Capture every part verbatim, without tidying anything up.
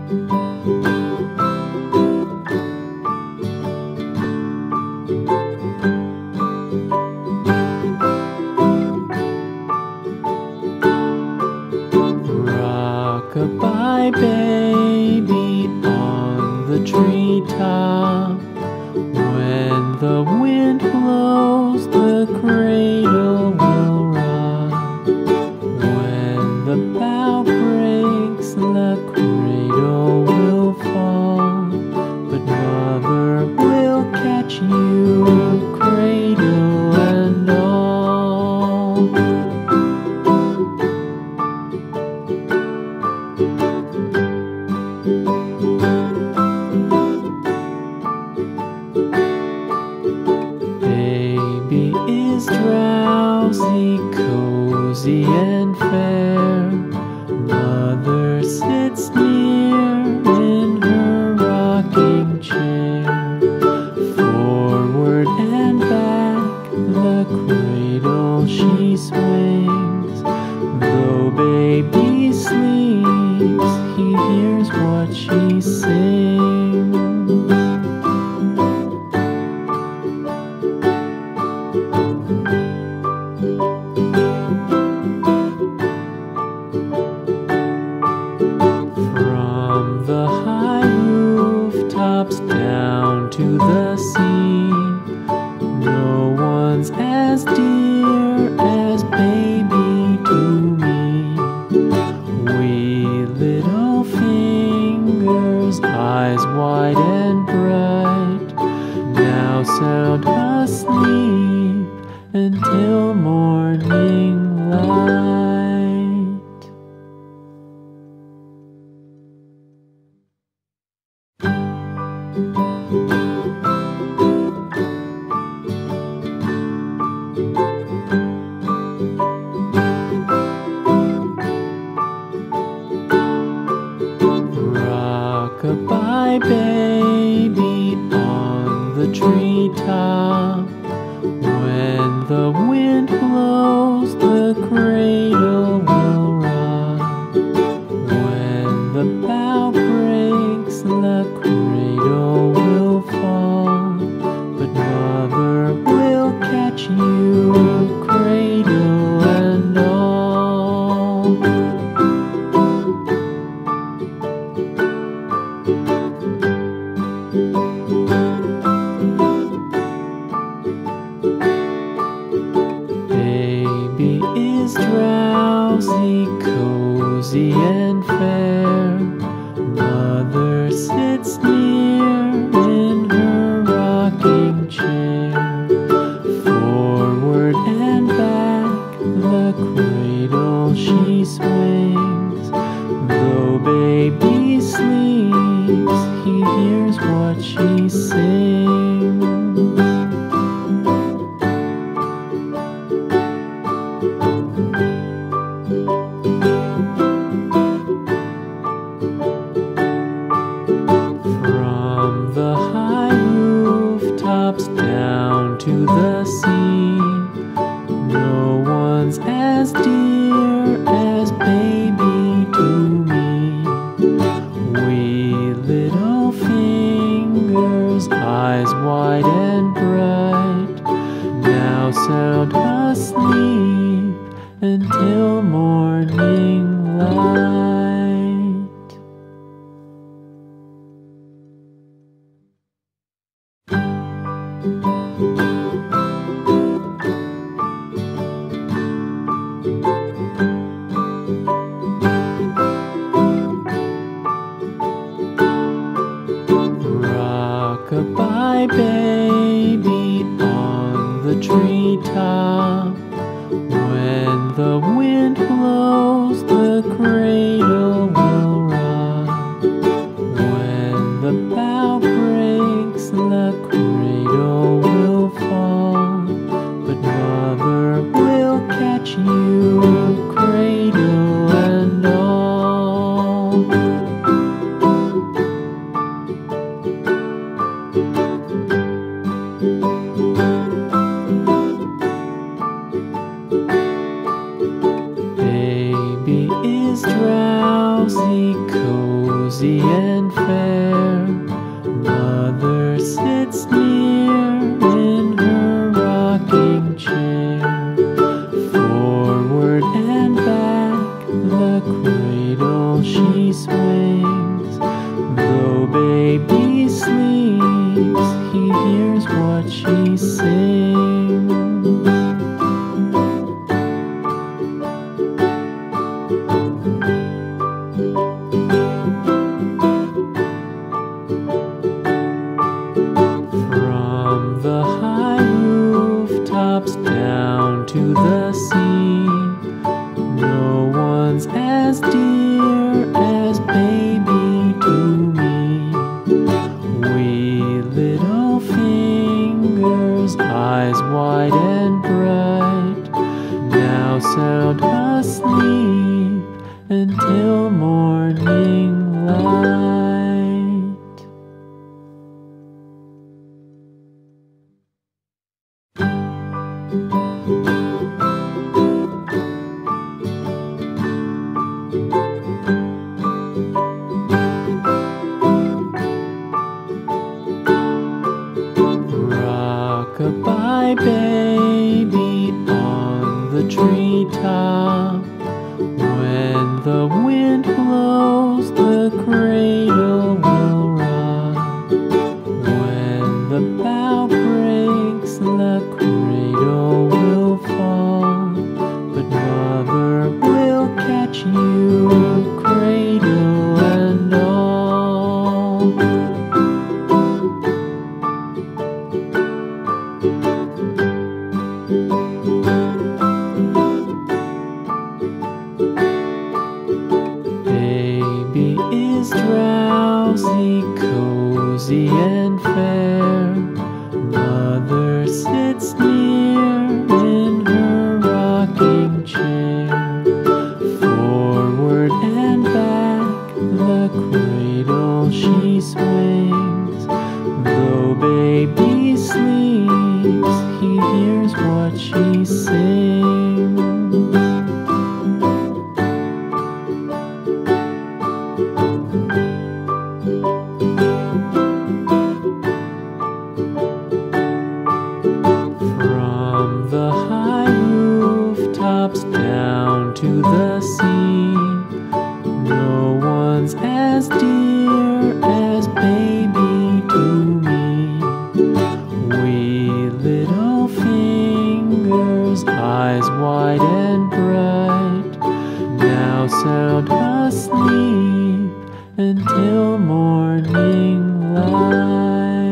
Rock-a-bye baby on the treetop. When the wind blows, the cradle will rock. When the bough breaks, the cradle will fall. But mother will catch you, cradle and all. Baby is drowsy, cozy and fair. Mother sits near in her rocking chair. Forward and back, the cradle she swings. Though baby sleeps, he hears what she sings. From the high rooftops down to the sea, no one's as dear as baby to me. Wee little fingers, eyes wide and bright, now sound asleep until morning light. Rock-a-bye baby on the treetop. When the wind blows, the cradle will rock. When the bough breaks, the cradle will fall. But mother will catch you, cradle and all. Baby is drowsy, cozy and fair. Mother sits near in her rocking chair. Forward and back, the cradle she swings. Though baby sleeps, he hears what she sings. From the high rooftops down to the sea, no one's as dear as baby to me. Wee little fingers, eyes wide and bright, now sound asleep until morning light. Rock-a-bye baby on the treetop. When the wind blows, the cradle will rock. When the bough breaks, the cradle will fall. But mother will catch you, cradle and all. Baby is drowsy, cold cozy and fair. Mother sits near in her rocking chair. Forward and back the cradle she swings. Though baby sleeps, he hears what she sings. From the high rooftops down to the sea, no one's as dear as baby to me. Wee little fingers, eyes wide and bright, now sound asleep until morning light. Rock-a-bye baby on the treetop. When the wind blows, the cradle will rock. When the bough breaks, the cradle will fall. But mother will catch you, cradle and all. Baby is drowsy, cozy and fair. Mother sits near in her rocking chair. Forward and back the cradle she swings. Though baby sleeps, he hears what she sings. From the high rooftops down to the sea, no one's as dear as baby to me. Wee little fingers, eyes wide and bright, now sound asleep until morning light.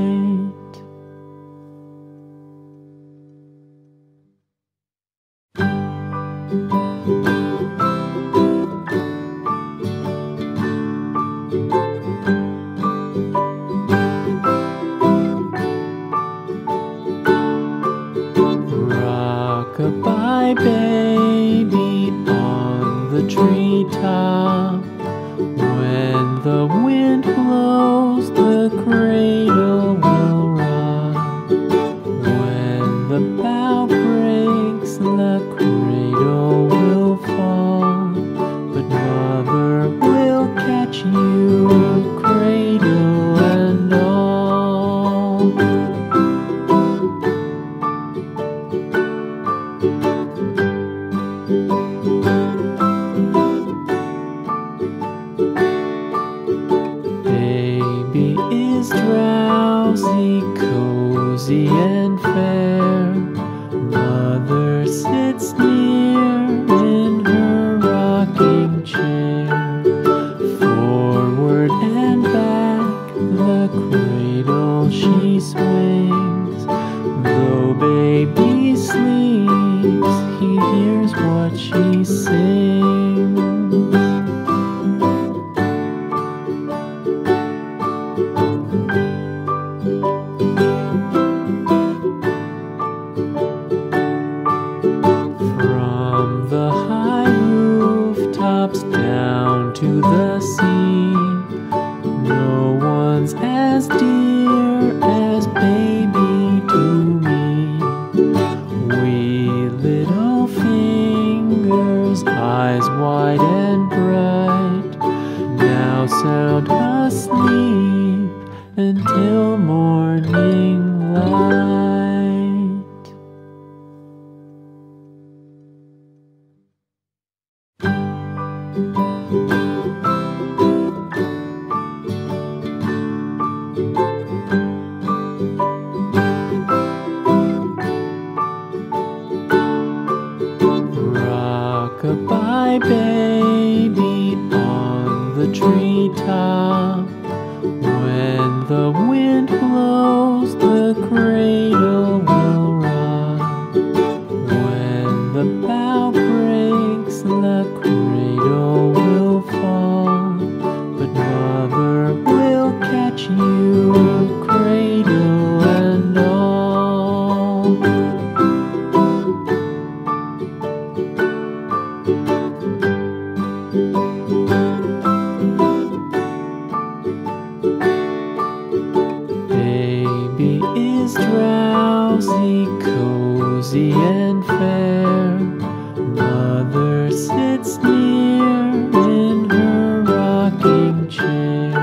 Rock-a-bye baby on the treetop. When the wind blows, the cradle will rock. When the bough breaks, the cradle will fall. But mother will catch you, cradle and all. Baby is drowsy, cozy and fair. Mother sits near in her rocking chair. Forward and back the cradle she swings. Though baby sleeps, he hears what she sings. sound asleep until morning light. Rock-a-bye, baby, on the treetop. When the wind blows, the cradle will rock. When the bough breaks, the cradle will fall. But mother will catch you, cradle and all. Baby is drowsy, cozy and fair. Mother sits near in her rocking chair.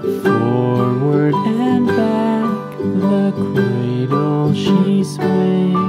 Forward and back, the cradle she swings.